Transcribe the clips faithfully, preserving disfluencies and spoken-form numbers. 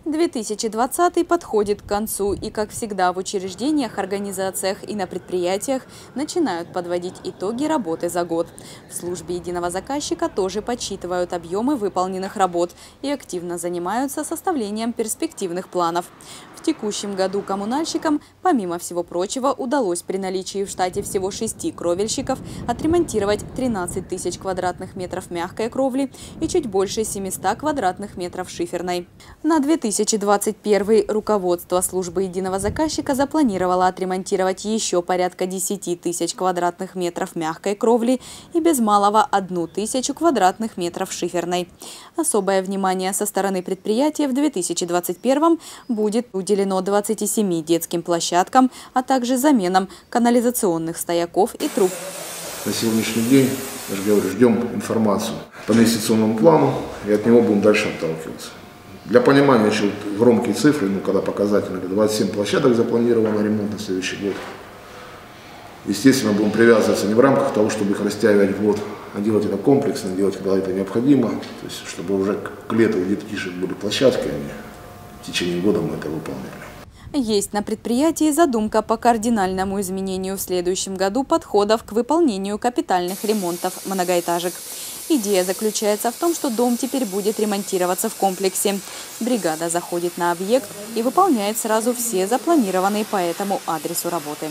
две тысячи двадцатый подходит к концу, и, как всегда, в учреждениях, организациях и на предприятиях начинают подводить итоги работы за год. В службе единого заказчика тоже подсчитывают объемы выполненных работ и активно занимаются составлением перспективных планов. В текущем году коммунальщикам, помимо всего прочего, удалось при наличии в штате всего шести кровельщиков отремонтировать тринадцать тысяч квадратных метров мягкой кровли и чуть больше семисот квадратных метров шиферной. На две тысячи двадцать первый руководство службы единого заказчика запланировало отремонтировать еще порядка десяти тысяч квадратных метров мягкой кровли и без малого одну тысячу квадратных метров шиферной. Особое внимание со стороны предприятия в две тысячи двадцать первом будет уделено двадцати семи детским площадкам, а также заменам канализационных стояков и труб. На сегодняшний день, я же говорю, ждем информацию по инвестиционному плану и от него будем дальше отталкиваться. Для понимания еще громкие цифры, ну когда показательно, двадцать семь площадок запланировано ремонт на следующий год. Естественно, будем привязываться не в рамках того, чтобы их растягивать в год, а делать это комплексно, делать, когда это необходимо. То есть, чтобы уже к лету у детишек были площадки, они в течение года мы это выполняли. Есть на предприятии задумка по кардинальному изменению в следующем году подходов к выполнению капитальных ремонтов многоэтажек. Идея заключается в том, что дом теперь будет ремонтироваться в комплексе. Бригада заходит на объект и выполняет сразу все запланированные по этому адресу работы.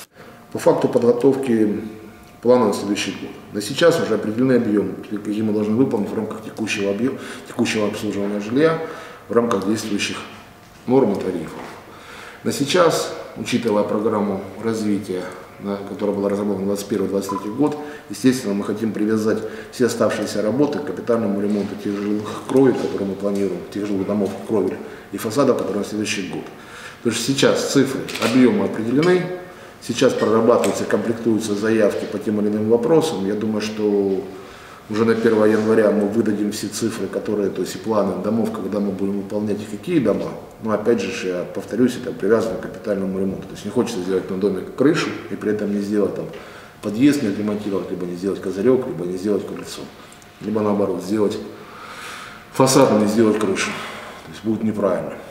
По факту подготовки плана на следующий год. На сейчас уже определены объемы, какие мы должны выполнить в рамках текущего, объема, текущего обслуживания жилья, в рамках действующих норм и тарифов. На сейчас, учитывая программу развития, которая была разработана двадцать первый — двадцать третий год, естественно, мы хотим привязать все оставшиеся работы к капитальному ремонту тех жилых кровель, которые мы планируем, тех жилых домов кровель и фасадов, которые на следующий год. То есть сейчас цифры, объемы определены, сейчас прорабатываются, комплектуются заявки по тем или иным вопросам. Я думаю, что уже на первое января мы выдадим все цифры, которые, то есть и планы домов, когда мы будем выполнять и какие дома. Но опять же, я повторюсь, это привязано к капитальному ремонту. То есть не хочется сделать на доме крышу и при этом не сделать там подъезд, не отремонтировать, либо не сделать козырек, либо не сделать крыльцо. Либо наоборот, сделать фасад, но не сделать крышу. То есть будет неправильно.